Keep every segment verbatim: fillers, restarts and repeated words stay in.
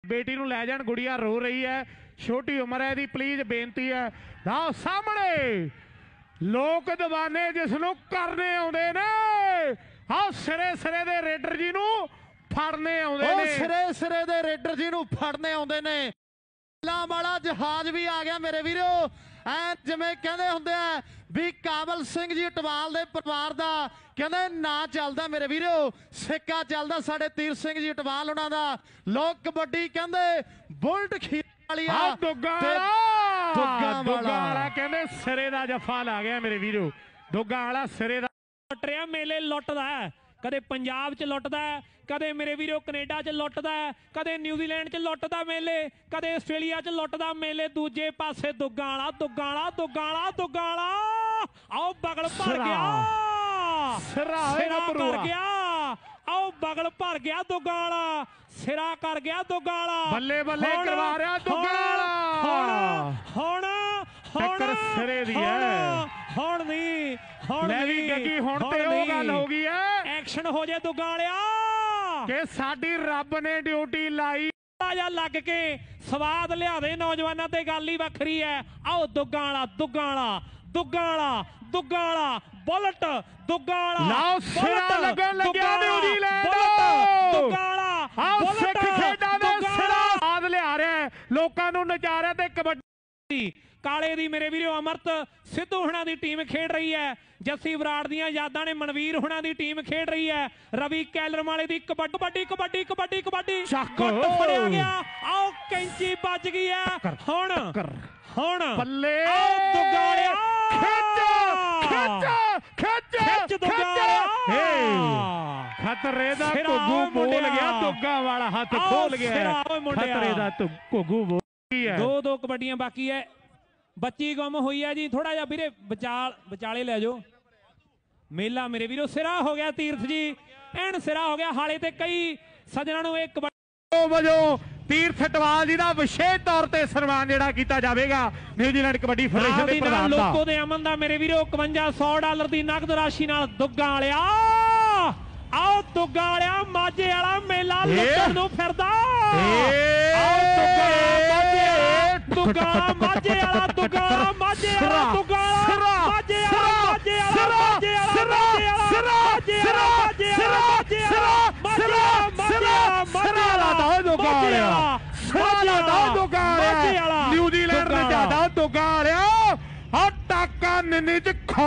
बेटी नूं लै जाण, गुड़िया रो रही है, छोटी उम्र है दी, प्लीज बेनती है। आओ सामने लोक दीवाने जिसनों करने आउंदे ने, आओ सिरे सिरे दे रेडर जी नूं फड़ने आउंदे ने, सिरे सिरे दे रेडर जी नूं फड़ने आउंदे ने। वाला जहाज भी आ गया मेरे वीरो, ऐ जिवें कहंदे हुंदे आ भी काबल सिंह जी अटवाल दे परिवार दा कहंदे ना चलदा मेरे वीरो, सिक्का चलदा साडे तीर सिंह जी अटवाल उन्हां दा। लोक कबड्डी कहंदे बुलट खीर वाली आ दुग्गा वाला कहंदे सिरे दा जफा ला गया मेरे वीरो, दुग्गा वाला सिरे दा लुट रहा मेले लुटदा है, कदे पंजाब च लुटदा है, कदे मेरे वीरो कनेडा च लुटदा है, कदे न्यूजीलैंड च लुटदा मेले, कदे आस्ट्रेलिया च लुटदा मेले। दूजे पासे दुग्गा वाला दुग्गा वाला दुग्गा वाला दुग्गा वाला आओ बगल भर गया, सिरा कर गया, आओ बगल भर गया दुग्गा वाला, सिरा कर गया दुग्गा वाला, बल्ले बल्ले करवा रहा दुग्गा वाला। हुण टक्कर सिरे दी है, हुण नहीं हुण नहीं गगी, हुण ते ओ गल हो गई है, एक्शन हो जाए दुग्गा वालिया कि साडी रब ने ड्यूटी लाई जा लग के स्वाद लिया दे नौजवानों ते गल ही वखरी है। आओ दुग्गा वाला दुग्गा वाला दुग्गा वाला दुग्गा वाला बुलट दुग्गा वाला लाओ सिरा लगन लग्या न्यूजीलैंड, दुग्गा वाला आओ सिख खेडां दे सिरा स्वाद लिया रहा है, लोकां नूं नचा रहा ते कबड्डी। काले दी मेरे वीरो अमरत सिद्धू हुणां दी टीम खेड रही है, जस्सी बराड़ दियां यादां ने मनवीर हुणां दी टीम खेड रही है, रवि कैलर वाले दी कबड्डी कबड्डी कबड्डी कबड्डी कबड्डी गुੱਟ फड़िया गया। आओ कैंची बच गई है, हुण हुण बल्ले दुग्गा वालिया खिच खिच खिच दुग्गा वालिया, खतरे दा घुग्गू बोल गया, दुग्गा वाला हाथ खोल गया, खतरे दा घुग्गू बोल गया। दो दो कबड्डियां बाकी है, बच्ची गुम हुई है जी, थोड़ा जा वीरे बचाल बचाले ले जाओ। मेला मेरे वीरो सिरा हो गया, तीर्थ जी एन सिरा हो गया। हाले ते कई सजना नूं एक वजों तीर्थ अटवाल जी का विशेष तौर पर सन्मान जिहड़ा कीता जावेगा न्यूजीलैंड कबड्डी फेडरेशन दे प्रधान दा। लोको दे अमन दा मेरे वीरो इकवंजा सौ डॉलर की नकद राशि नाल दुग्गा वालिया, आओ दुग्गा वालिया माझे वाला मेला लुटण नूं फिरदा, आओ दुग्गा माझे वाला दुग्गा माझे वाला दुग्गा माझे वाला दुग्गा माझे वाला माझे वाला माझे वाला माझे वाला माझे वाला माझे वाला माझे वाला माझे वाला दुग्गा वालिया, सिरा दा दुग्गा वालिया, न्यूजीलैंड ने ज्यादा दुग्गा वालिया और टाका निन्नी च खो।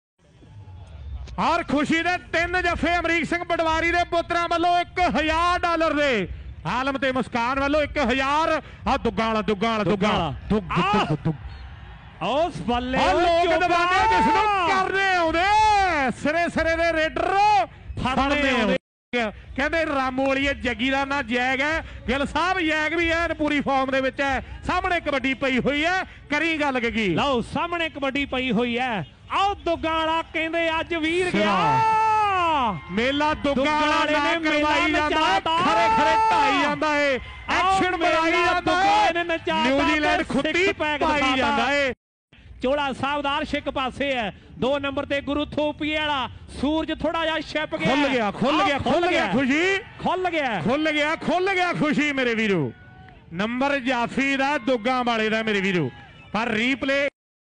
और खुशी दे तीन जफे अमरीक सिंह पटवारी दे पुत्रां वालों एक हजार डॉलर दे, आलम ते मुस्कान वालों एक हजार। आ दुग्गा वाला दुग्गा वाला दुग्गा दुग दुग उस बल्ले लोक दीवाने जिसनों करने आउंदे, सिरे सिरे दे रेडर फड़ने आउंदे। कहंदे रामू वाली जगी दा ना जैग है, गिल साहब जैग भी है पूरी फॉर्म दे विच है, सामने कबड्डी पई हुई है, करी गल गगी लो सामने कबड्डी पई हुई है। आओ दुग्गा वाला कहंदे अज वीर गया, मेला दुग्गा वाले ने करवाई जांदा, खरे खरे ढाई जांदा है, एक्शन बनाई जांदा है, न्यूजीलैंड खुट्टी पाई जांदा है। चोला सावधान शिक पासे है, दो नंबर ते गुरु थोपिए वाला सूरज थोड़ा जा छिप गया, खुल गया खुल गया खुल गया खुशी खुल गया खुल गया खुल गया खुशी मेरे वीरो। नंबर जाफी दा दुग्गा वाले दा मेरे वीरो, पर रीप्ले